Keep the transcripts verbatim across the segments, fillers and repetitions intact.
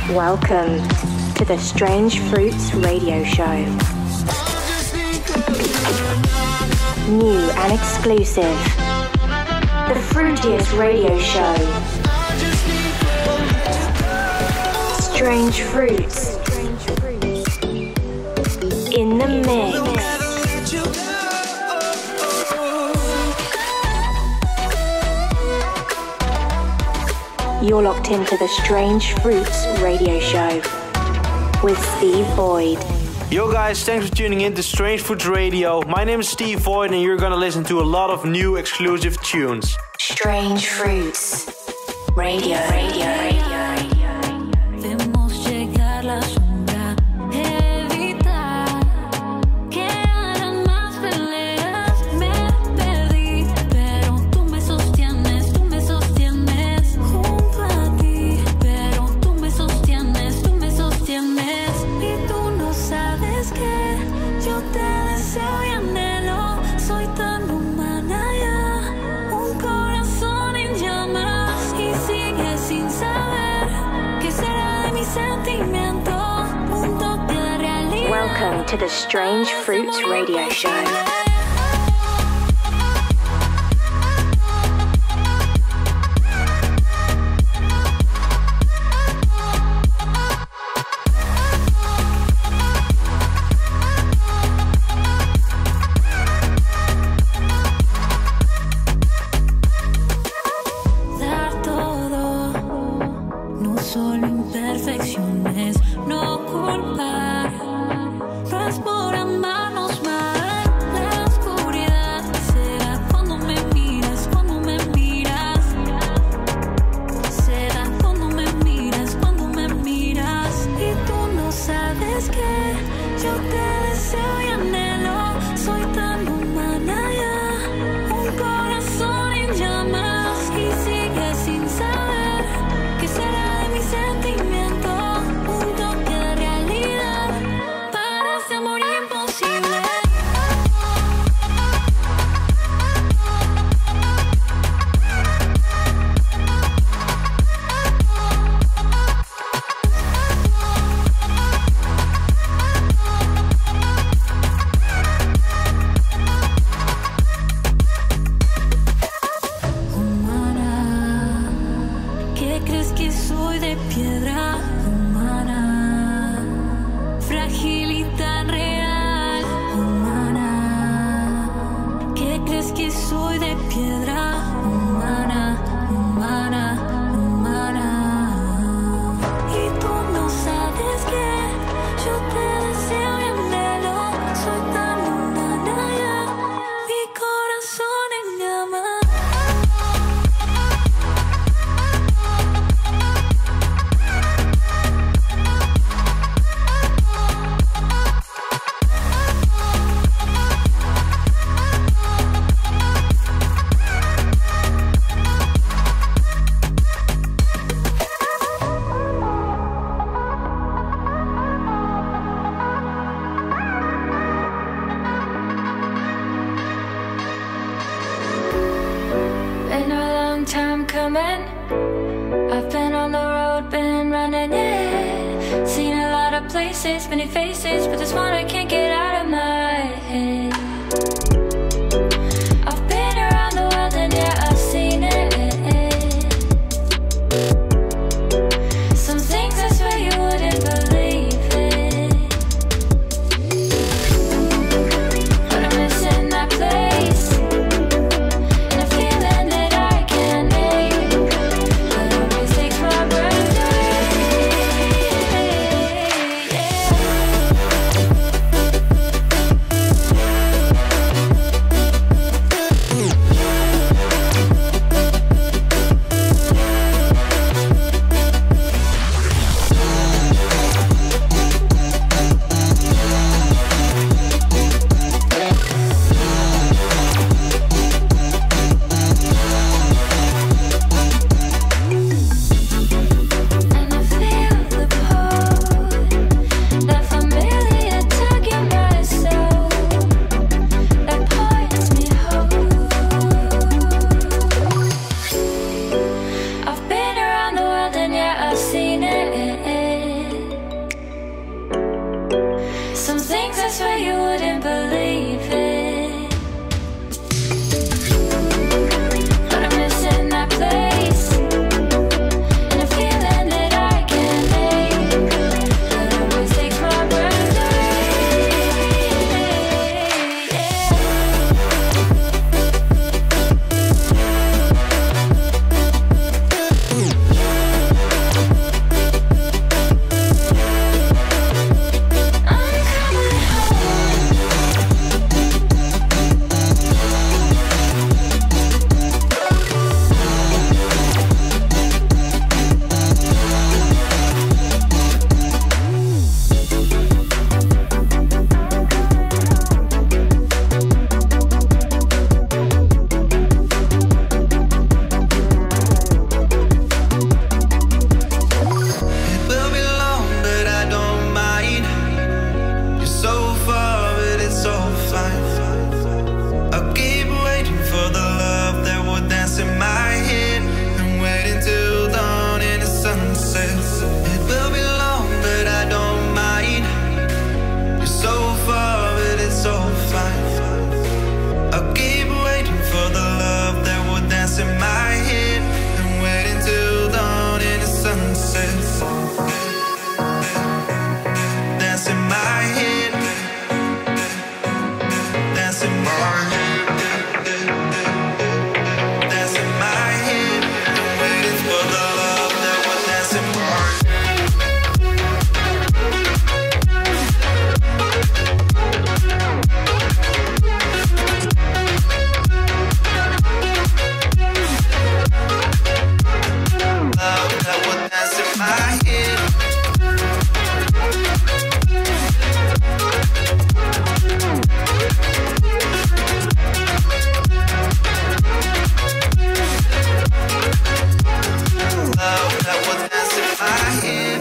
Welcome to the Strange Fruits Radio Show. New and exclusive. The fruitiest radio show. Strange Fruits. In the mix. You're locked into the Strange Fruits Radio Show with Steve Void. Yo guys, thanks for tuning in to Strange Fruits Radio. My name is Steve Void and you're gonna listen to a lot of new exclusive tunes. Strange Fruits Radio, Radio, Radio, Radio. Vemos llegar la sombra, evitar que hagan más peleas. Me perdí, pero tú me sostienes, tú me sostienes junto a ti. Pero tú me sostienes, tú me sostienes. Y tú no sabes que yo te deseo y anhelo. Soy tan humana ya, un corazón en llamas. Y sigue sin saber qué será de mi sentimiento. Un toque de realidad. Welcome to the Strange Fruits Radio Show. Dar todo, no solo imperfecciones, no culpar, no es por amarnos mal. La oscuridad será cuando me miras, cuando me miras. Será cuando me miras, cuando me miras. Y tú no sabes que yo te deseo y anhelo. Soy tan humana ya, un corazón en llamas. Y sigue sin saber qué será de mi sentimiento. Un toque de realidad para este amor imposible. Humana, ¿qué crees que soy de piedra? Humana, frágil y tan real. Humana, ¿qué crees que soy de piedra? Humana, humana, humana. Y tú no sabes que yo te deseo y anhelo. Soy tan humana ya, mi corazón en llamas. Been a long time coming. I've been on the road, been running, yeah. Seen a lot of places, many faces, but there's one I can't get out of my head. I've been around the world and yeah, I've seen it. Some things I swear you wouldn't believe it. But I'm missing that place. And a feeling that I can't name, that always takes my breath away. Yeah. dance in my head and wait until dawn in the sunset. It will be long, but I don't mind. You're so far, but it's all fine. I'll keep waiting for the love that will dance in my head and wait until dawn in the sunset. Dance in my head, dance in my head, dance in my head. I'm waiting for the love that will dance in my head. Love that will dance in my head. Love that will dance in my head.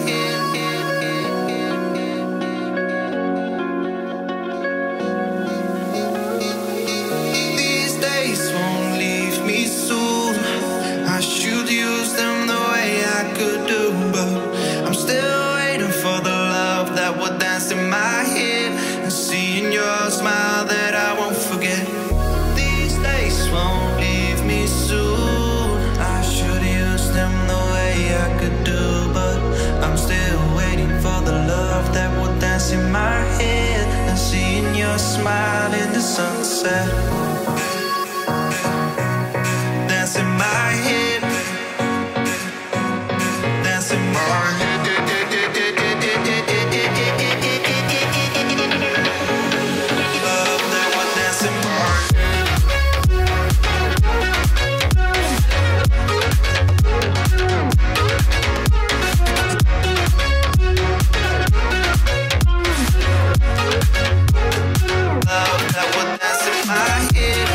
These days won't leave me soon. I should use them the way I could do, but I'm still waiting for the love that will dance in my head and seeing your smile that I won't forget. These days won't leave me soon. I should use them the way I could do, but I'm still waiting for the love that will dance in my head and seeing your smile in the sunset. Dance in my head, dance in my head. Love that will dance in my head. Love that will dance in my head.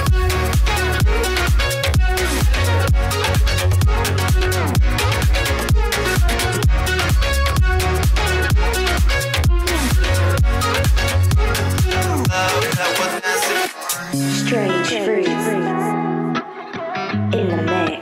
Love that will dance in my head. Strange Fruits in the mix.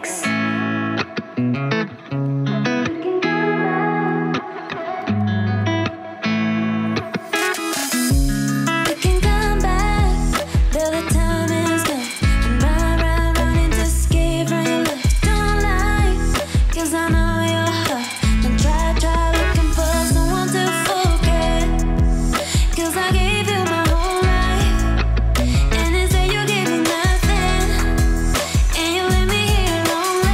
You can come back, though the time is gone. And ride, ride, running to escape from your love. Don't lie, 'cause I know your heart. And try, try looking for someone to forget. 'Cause I gave you my whole life, and instead you gave me nothing. And you let me here alone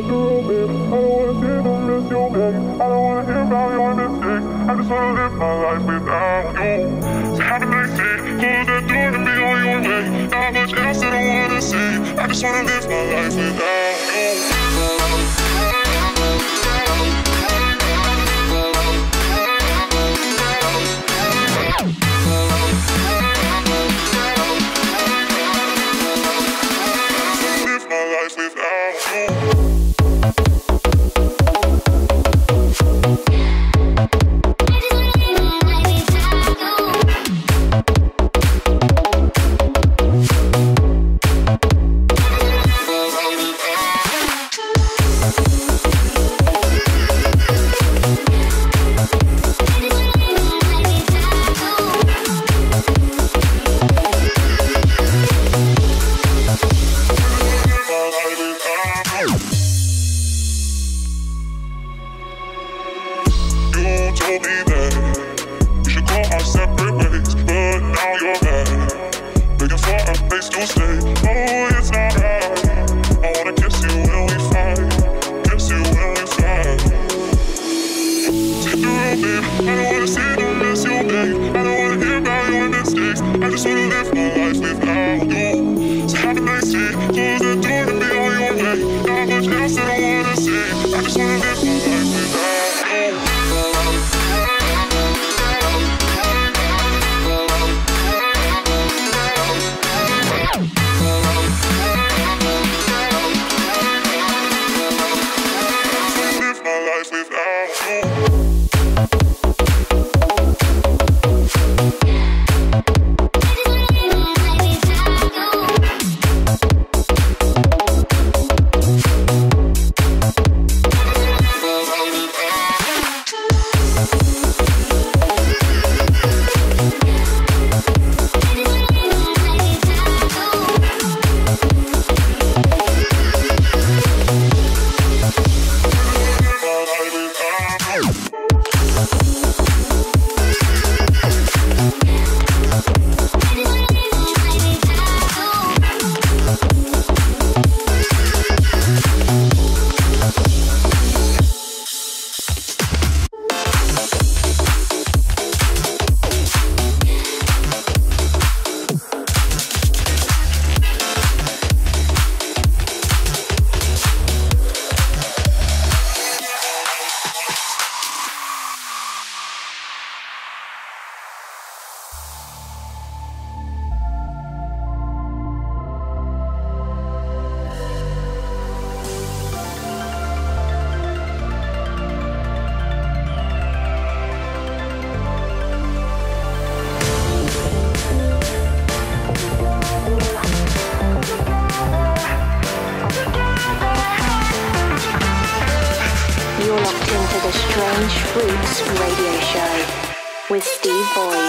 with Steve Boyd.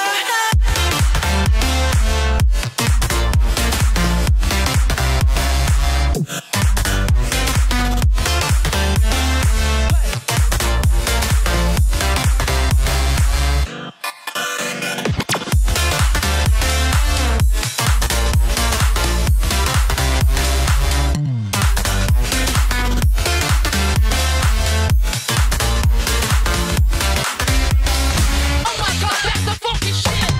Oh my god, that's the fucking shit!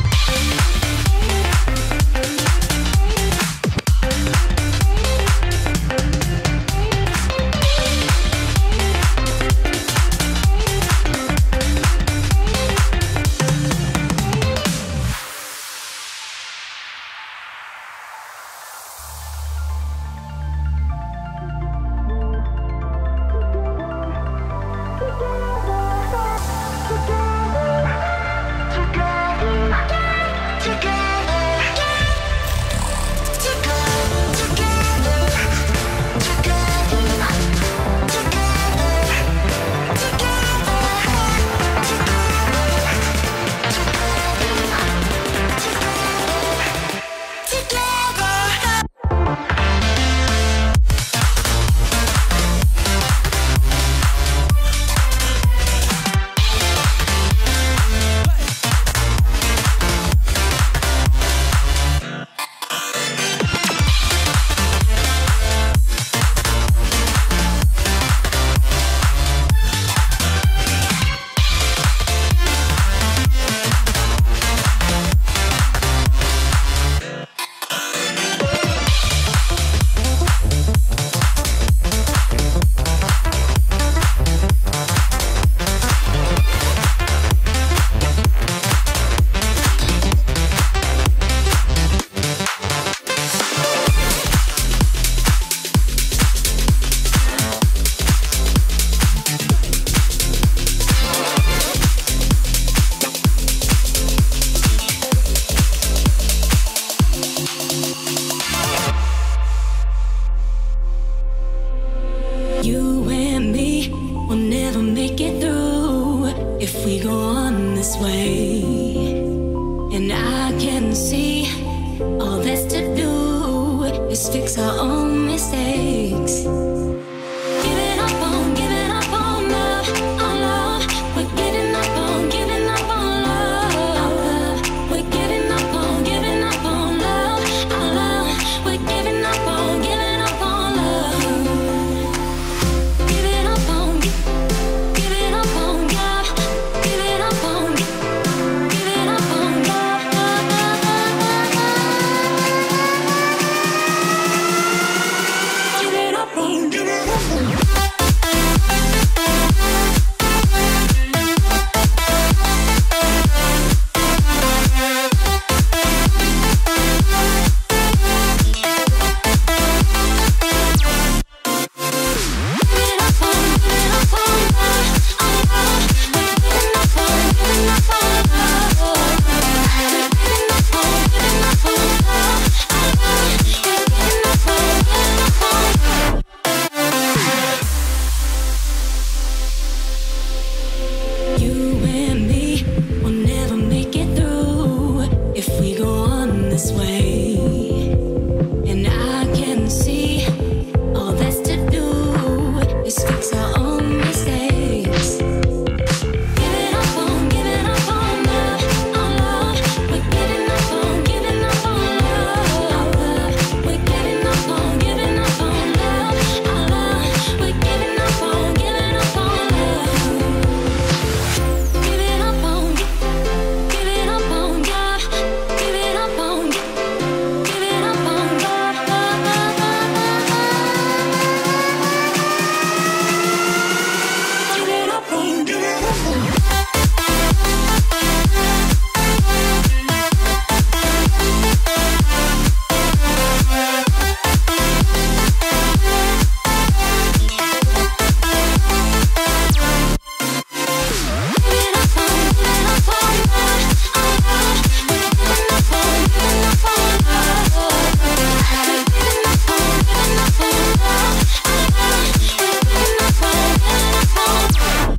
You and me will never make it through if we go on this way. And I can see all that's to do is fix our own mistakes. Giving up on, giving up on love, on love. We're giving up on, giving up on love. We're giving up on, giving up on love, on love. We're giving up on, giving up on love. Giving up on, giving up on love, giving up on, giving up on love. Giving up on, giving up on. You and me will never make it through if we go on this way. And I can see all that's to do is fix our own mistakes. Giving up on, giving up on love, on love. We're giving up on, giving up on love. We're giving up on, giving up on love, on love. We're giving up on, giving up on love. Giving up on, giving up on love, giving up on, giving up on love, love, love, love, love. Giving up on, giving up on. Giving up on, giving up on love, on love. We're giving up on, giving up on love. We're giving up on, giving up on love, on love. We're giving up on, giving up on love.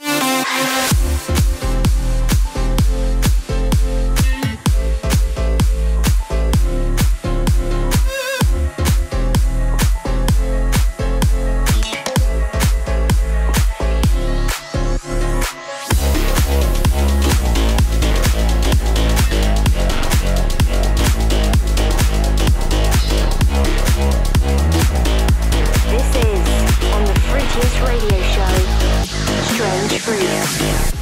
This is on the Fruitiest Radio Show, Strange Fruits.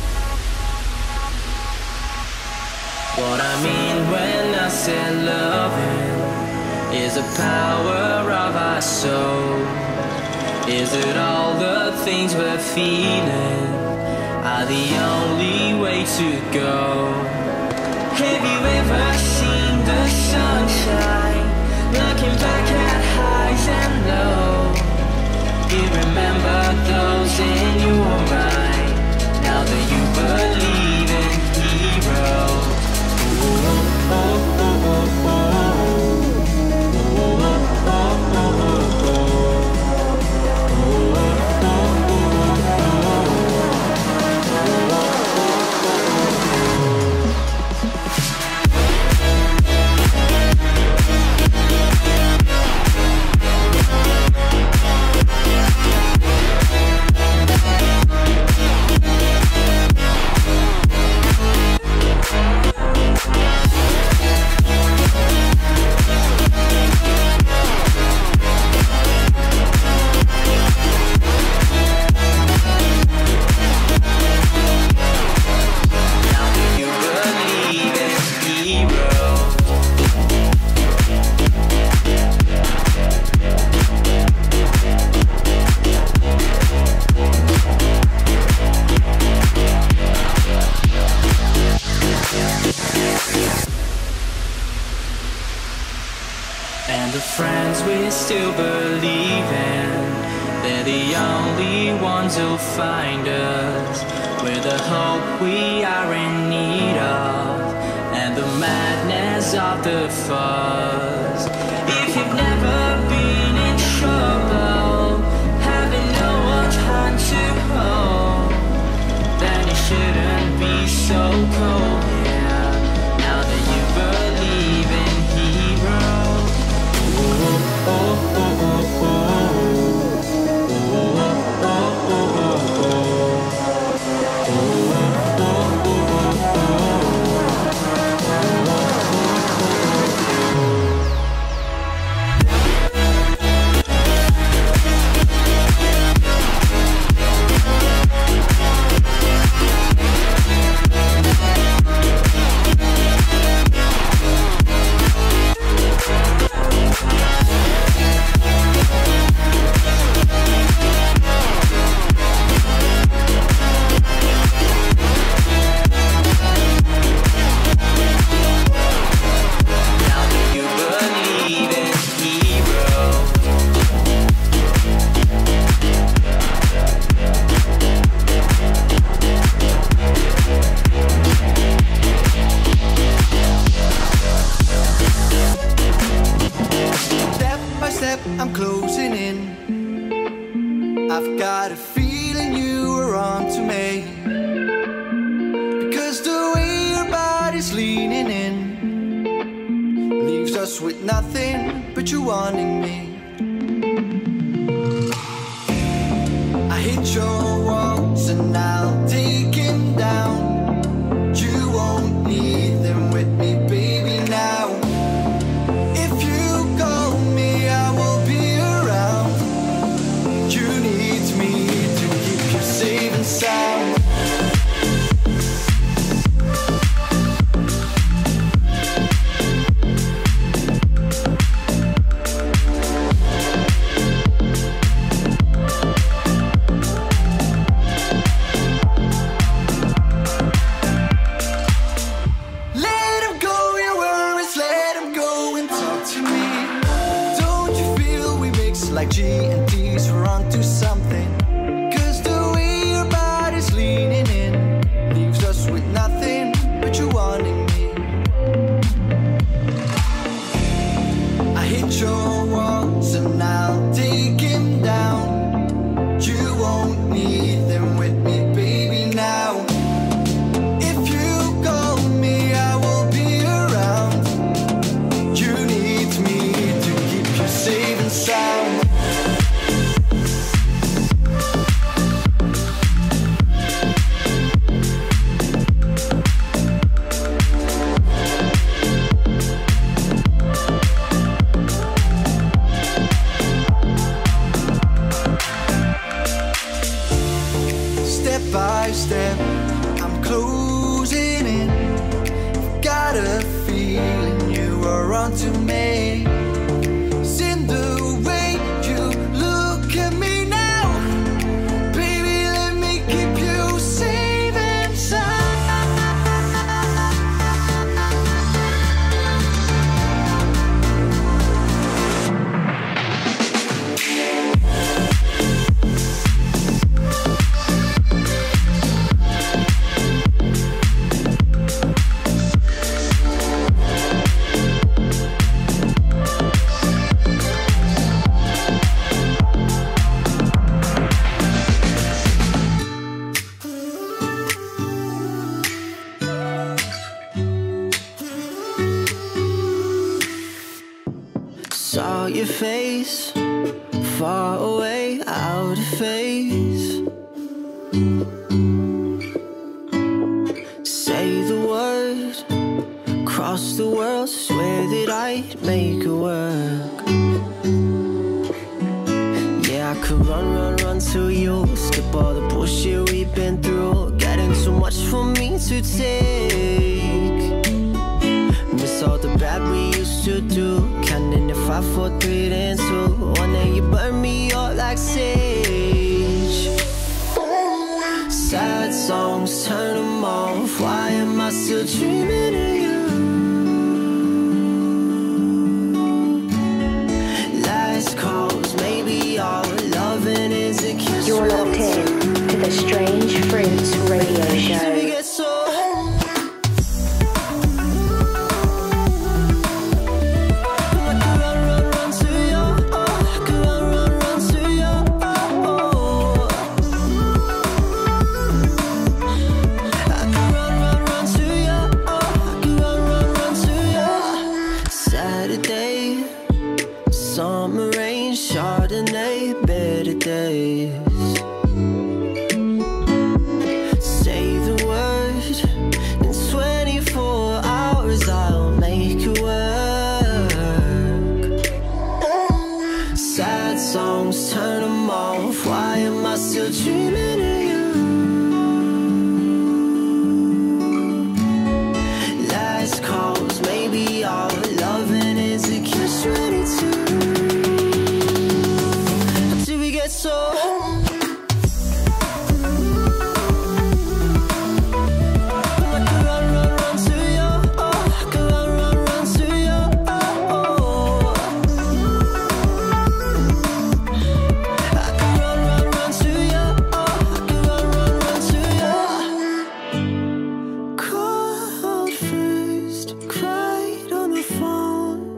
What I mean when I say loving is the power of our soul. Is it all the things we're feeling are the only way to go? Have you ever seen the sunshine looking back at highs and lows? You remember those in your mind now that you believe in heroes. Oh, oh, oh, oh, oh, oh, oh, oh, still believe in. They're the only ones who'll find us. We're the hope we are in need of, and the madness of the fuzz. If you've never been in trouble, having I've got a feeling you were onto me, because the way your body's leaning in leaves us with nothing but you wanting me. I hit your walls and I'll take him down. You won't need them with me, baby, now. If you call me, I will be around. You need me to keep you safe and sound. Like G and T's, we're onto something. Cause the way your body's leaning in leaves us with nothing but you wanting me. I hit your walls and I'll take him down. You won't need them with me, baby, now. If you call me, I will be around. You need me to keep you safe and sound. Step by step, I'm closing in. Got a feeling you are onto me. It's in the way you look at me now. Baby, let me keep you safe and sound. Saw your face, far away, out of phase. Say the word, cross the world, swear that I'd make it work. Yeah, I could run, run, run to you, skip all the bullshit we've been through. Getting too much for me to take. Miss all the bad we used to do. Counting the five, four, three, then two. One day you burn me up like sage. Sad songs, turn them off. Why am I still dreaming of you? Last calls, maybe all loving is a kiss. You're locked in to the Strange Fruits radio show. We get so summer rain, Chardonnay, better days. Say the word, in twenty-four hours I'll make it work. Sad songs, turn them off. Why am I still dreaming of you? Last calls, maybe all loving is a catch twenty-two. So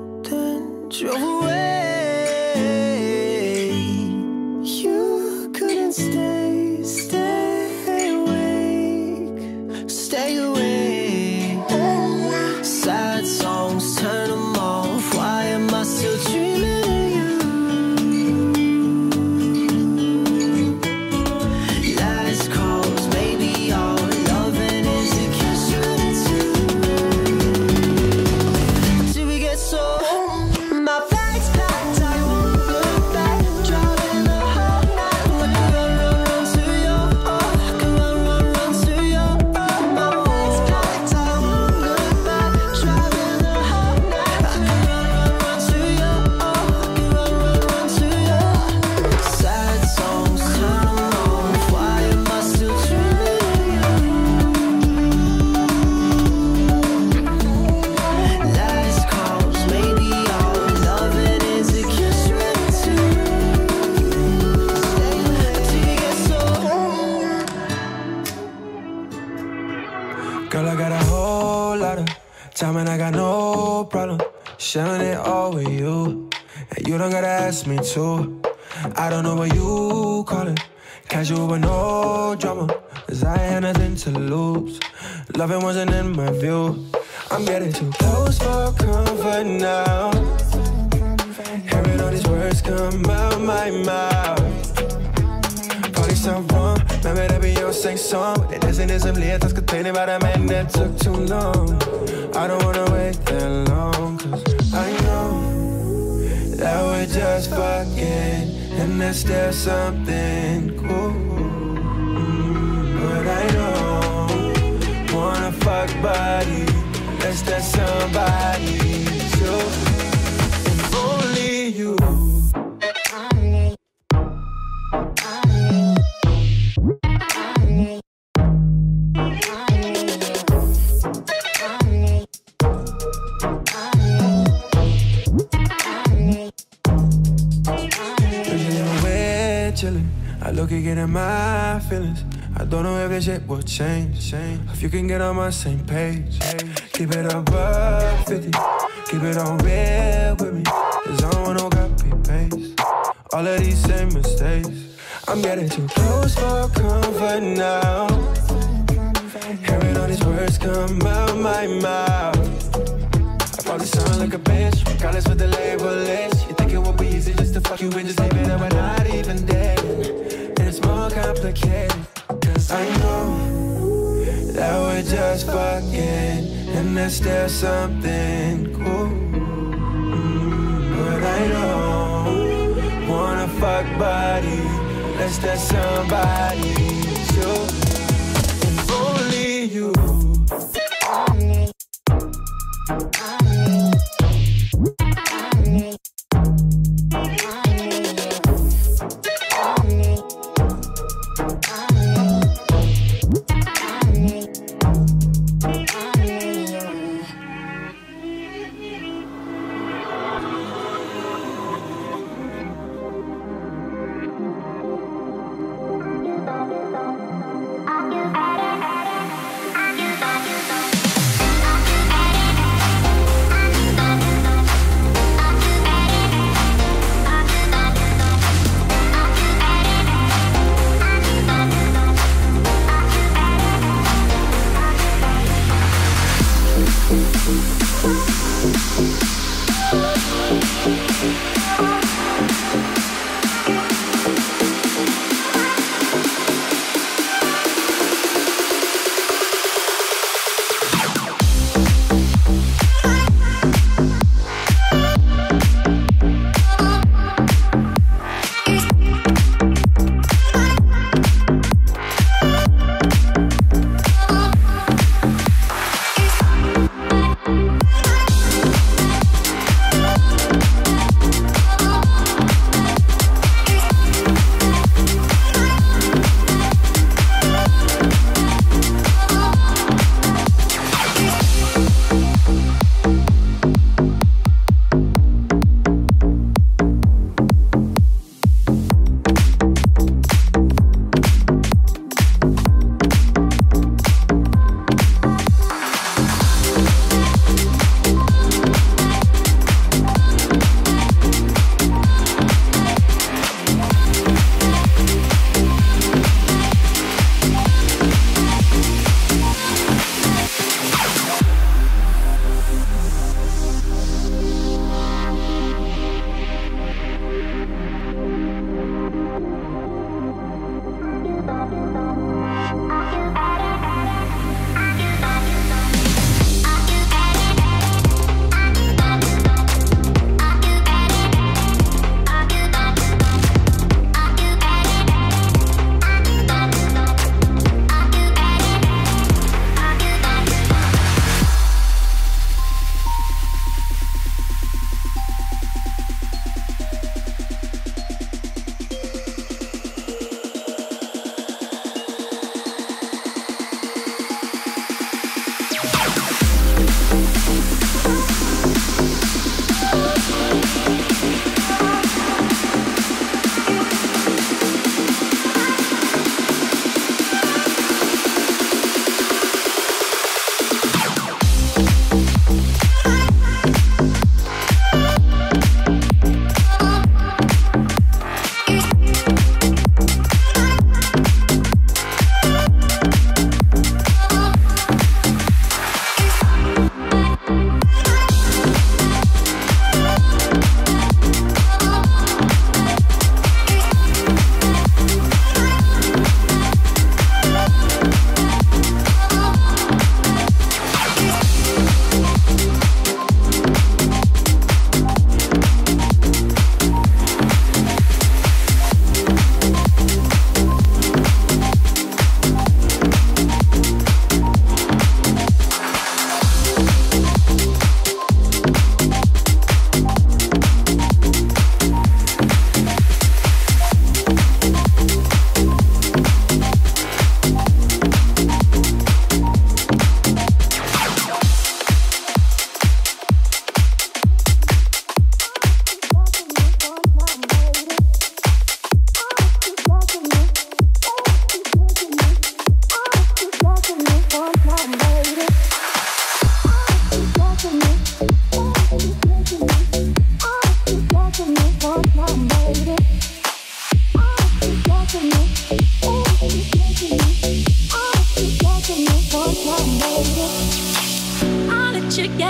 drove away. You could Time and I got no problem sharing it all with you. And you don't gotta ask me to. I don't know what you call it. Casual with no drama, cause I had nothing to lose. Loving wasn't in my view. I'm getting too close for comfort now. Hearing all these words come out my mouth. Probably sound wrong, remember that Beyoncé song. Det är det som led att ska tänka bara men det took too long. I don't wanna wait that long, cause I know that we're just fucking, and there's still something cool. Mm, but I don't wanna fuck body, unless there's somebody so. If only you. I look at getting my feelings. I don't know if this shit will change. If you can get on my same page. Keep it above fifty. Keep it on real with me. Cause I don't want no copy paste. All of these same mistakes. I'm getting too close for comfort now. Hearing all these words come out my mouth. I probably sound like a bitch, regardless what the label is. You think it would be easy just to fuck you and just leave it and we're not even dead. And it's more complicated, cause I know that we're just fucking, and there's still something cool. Mm, but I don't wanna fuck body, unless there's somebody so. If only you.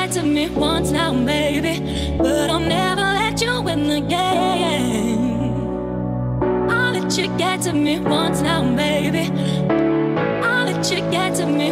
get to me once now, baby, but I'll never let you win the game. I'll let you get to me once now, baby. I'll let you get to me.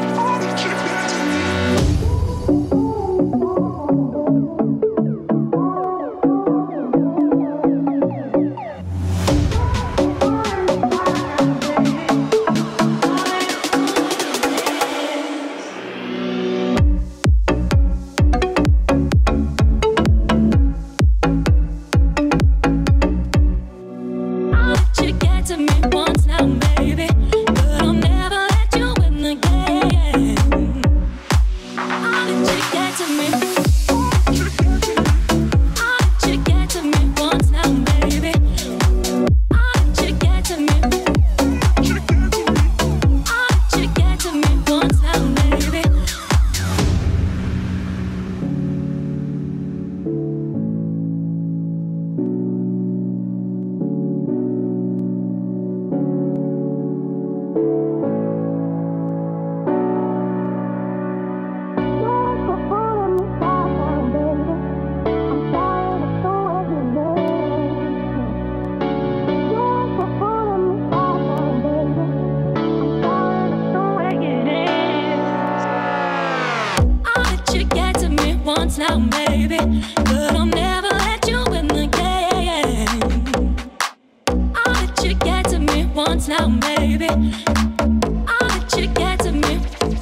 Now, baby, but I'll never let you win the game. I'll let you get to me once now, baby. I'll let you get to me.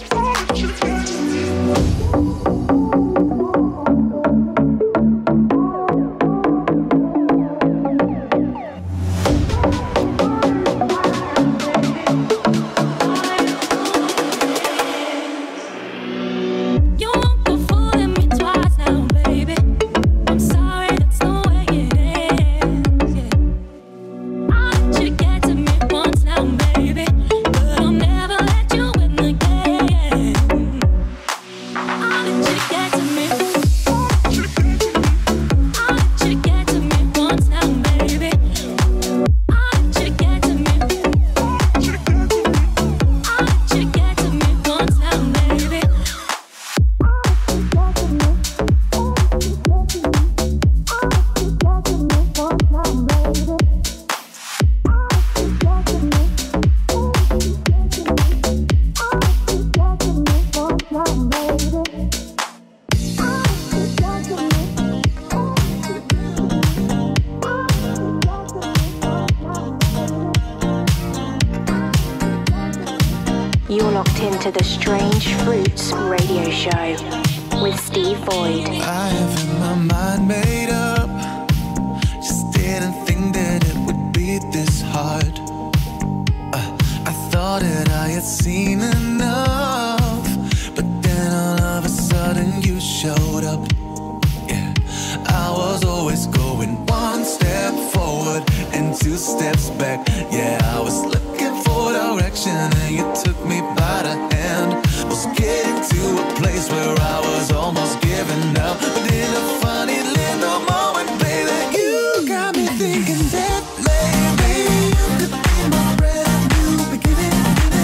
You're locked into the Strange Fruits radio show with Steve Void. I have my mind made up. Just didn't think that it would be this hard. uh, I thought that I had seen enough, but then all of a sudden you showed up. Yeah, I was always going one step forward and two steps back. Yeah, I was looking for direction and you took me by the hand. Was getting to a place where I was almost giving up, but in a funny little moment, baby, you got me thinking that maybe you could be my brand new beginning.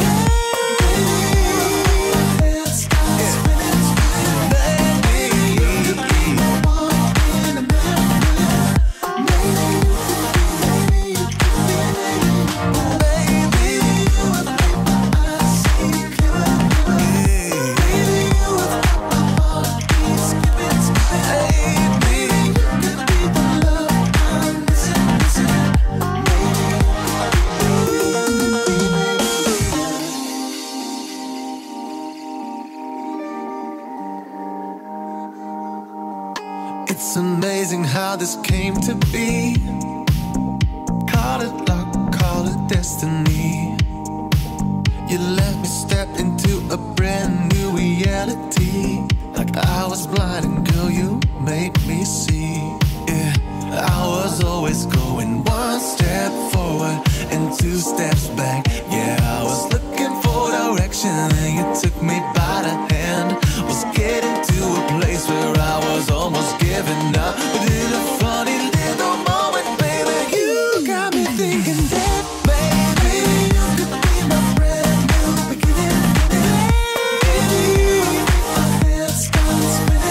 Baby, start spinning, spinning. Baby, you could be my one in a million. Maybe you could be, maybe you could be, baby, you would make my eyes see clearer. Baby, you would make my heart beat skipping, skipping. Baby, you could be the love I'm missing, missing. It's amazing how this came to be. Call it luck, call it destiny. You let me step into a brand new reality. Like I was blind and girl, you made me see. Yeah, I was always going one step forward and two steps back. Yeah, I was looking for direction and you took me by the hand. Was getting to a place where I was almost giving up, but in a funny little moment, baby, you got me thinking that maybe you could be my brand new beginning. Baby, my head starts spinning.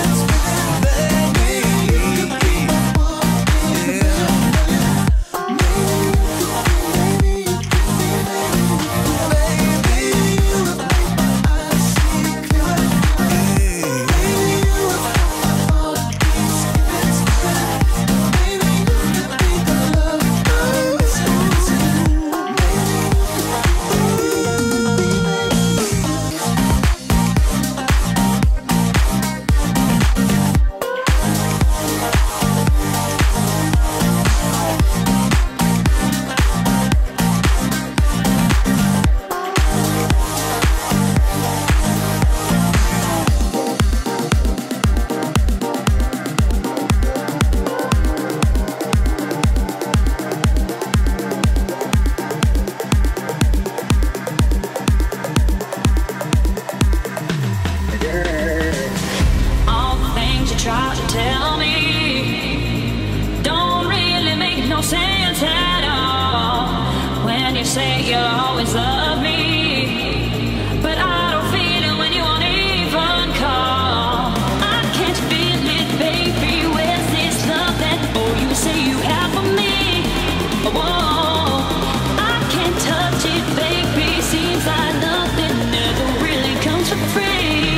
you'll always love me, but I don't feel it when you won't even call. I can't feel it, baby. Where's this love that oh you say you have for me? Whoa, I can't touch it, baby. Seems like nothing ever really comes for free.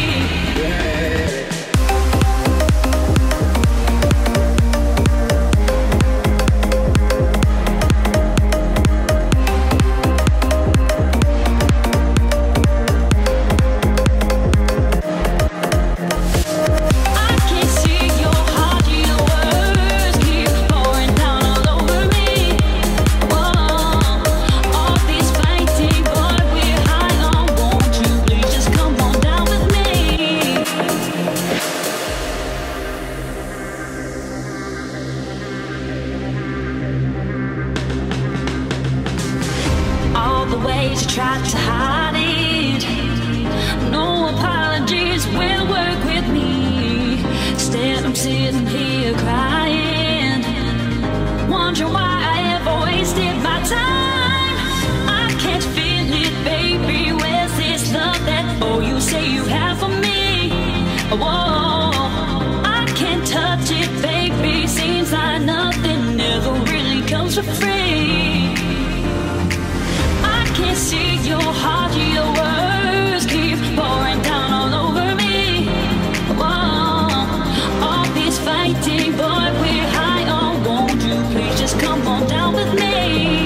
Tried to hide it. No apologies will work with me. Instead I'm sitting here crying, wondering why I ever wasted my time. I can't feel it, baby. Where's this love that oh you say you have for me? Whoa, I can't touch it, baby. Seems like nothing ever really comes for free. Can't see your heart, your words keep pouring down all over me. Whoa, all this fighting, boy, we're high on. Won't you please just come on down with me?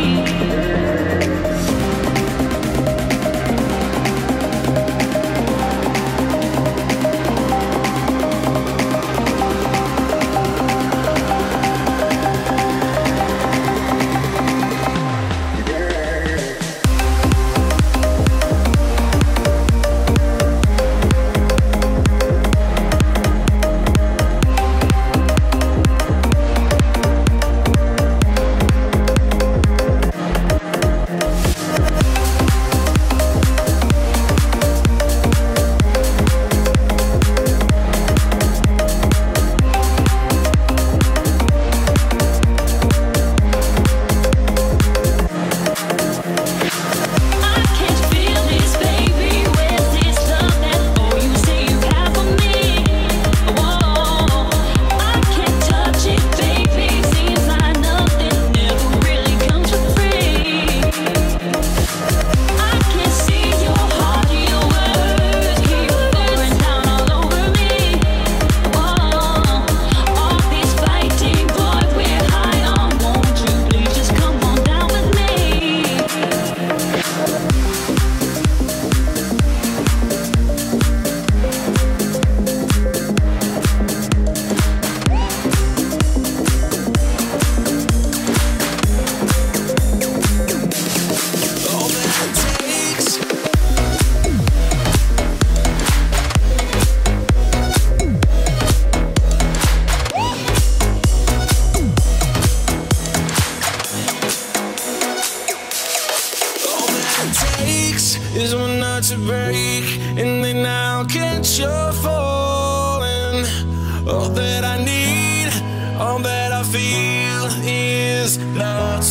Is one not to break, and then I'll catch you falling. All that I need, all that I feel is love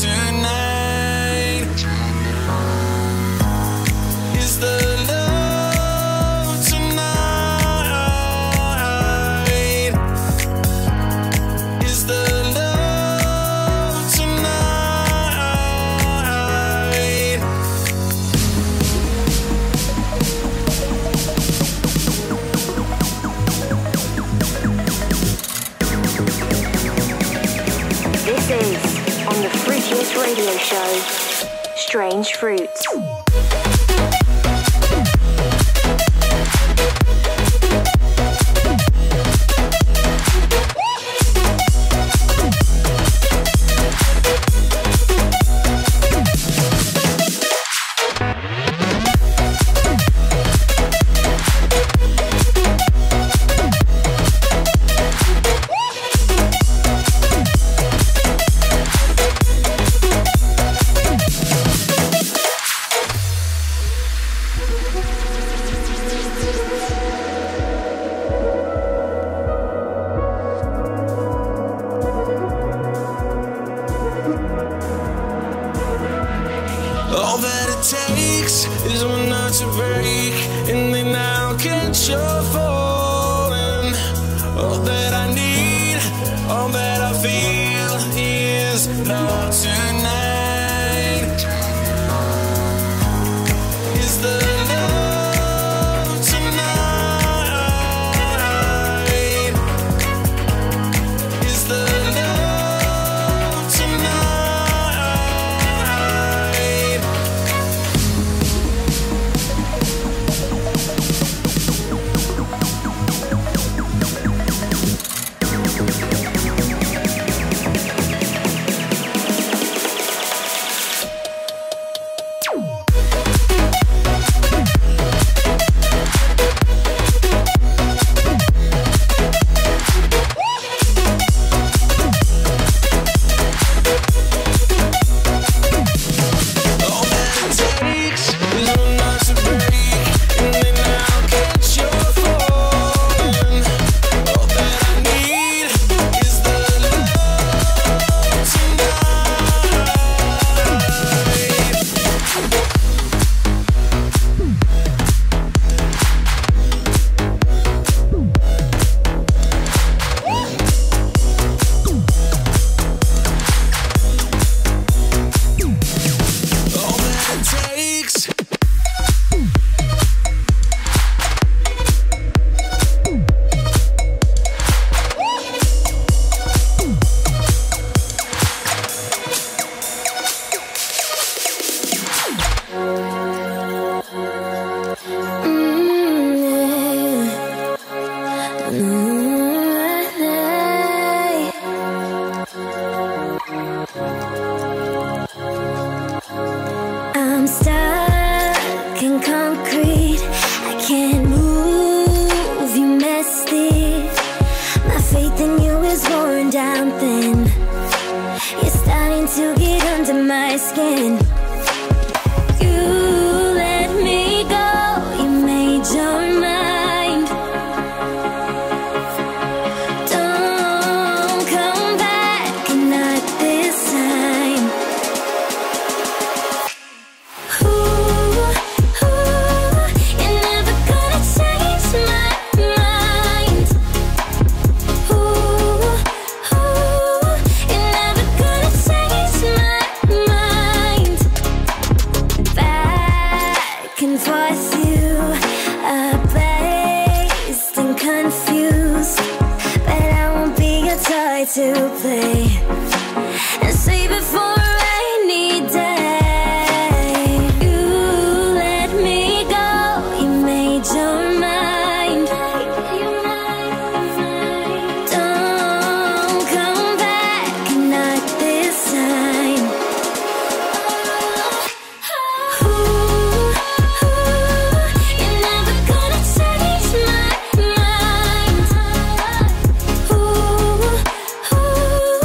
tonight. Is the love tonight? Is the love tonight? This is on the Fruitiest Radio Show, Strange Fruits. it takes is one not to break, and then I'll catch you falling. All that I need, all that I feel is love tonight. Is the love tonight? Is the love tonight? All that it takes is one not to break, and then I'll catch you falling. All that I need is the love tonight. All that it takes. I'm stuck in concrete. I can't move. You messed it. My faith in you is worn down thin. You're starting to get under my skin. You let me go. You made your mind. Don't come back, not this time. Ooh, ooh, you're never gonna change my mind. Ooh, ooh, you're never gonna change my mind. Back and forth, you abased and confused, but I won't be your toy to play and save it for a rainy day. You let me go. You made your mind. Don't come back, not this time. Ooh, ooh, you're never gonna change my mind. Ooh, ooh,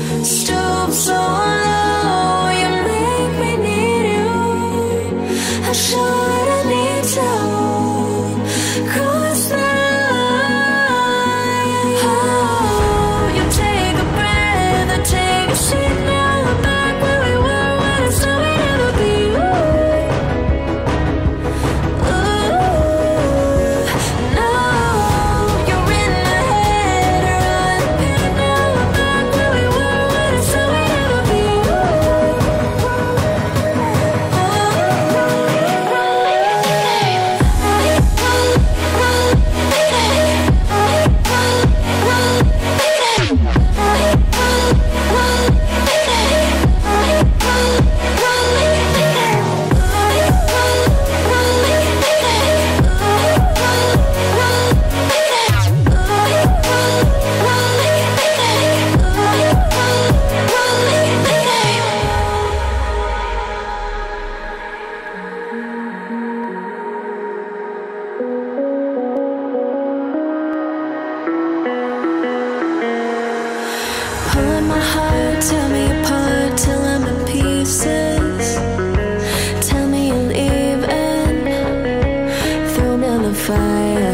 Stoop so low, you make me need you. I shouldn't need to cross the line. Oh, you take a breath, I take a seat. Now we're back where we were when I said we'd never be. Ooh, no, you're in my head, right? Now we're back where we were when I said we'd never be. Pulling my heart, tear me apart till I'm in pieces. Tell me you're leaving, throw me on the fire.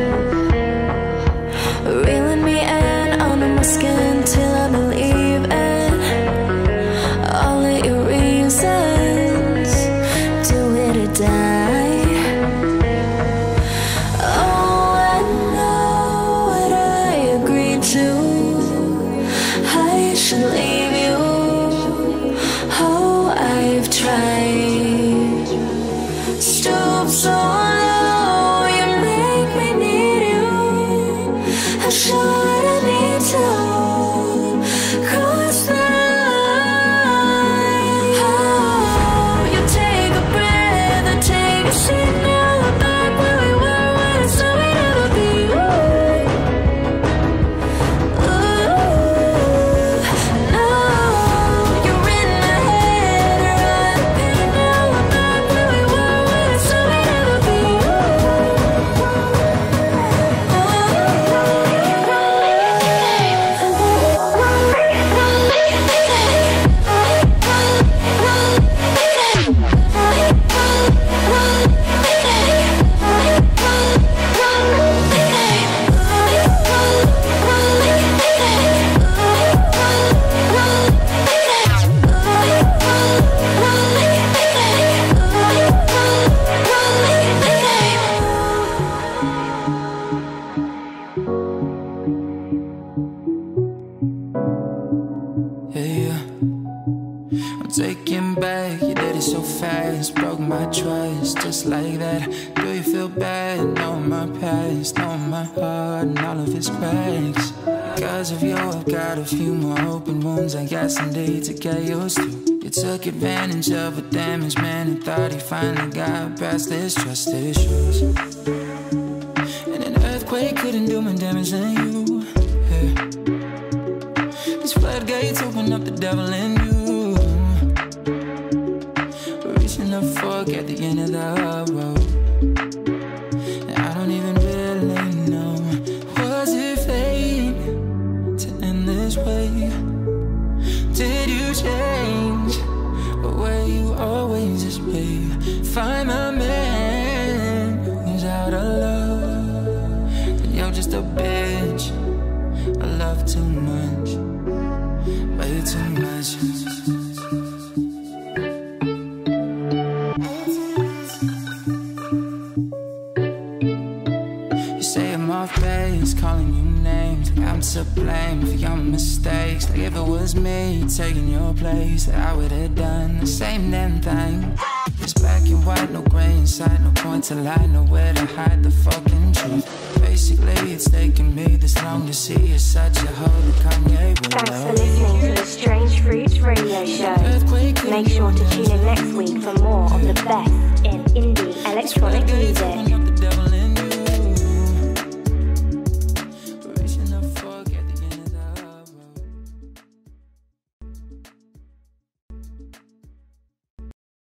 Reeling me in under my skin till I believe in all of your reasons. Do it or die. Oh, I know what I agreed to. I should leave you. Oh, I've tried. Stoop so low, you make me need you. I shouldn't need to cross the line. Oh, you take a breath, I take a seat. Now we're back where we were when I said we'd never be. Ooh, no, you're in my head, right? Now we're back where we were when I said we'd never be. Yeah, I'm taking back, you did it so fast. Broke my trust, just like that. Do you feel bad, knowing my past, knowing my heart and all of its cracks? Cause of you, I've got a few more open wounds I got some days to get used to. You took advantage of a damaged man and thought he finally got past his trust issues. And an earthquake couldn't do more damage than you. Yeah. These floodgates open up the devil in you. Reaching up fork at the end of the road. And I don't even really know. Was it fate to end this way? Did you change? Or were you always this way? Find my man who's out of love. Then you're just a bitch. I love too much, way too much. You say I'm off base, calling you names, like I'm to blame for your mistakes. Like if it was me taking your place, that I would have done the same damn thing. It's black and white, no gray inside, no point to lie, nowhere to hide the fucking truth. Basically, it's taken me this long to see you're such a hoe that Kanye would Thanks love. for listening to The Strange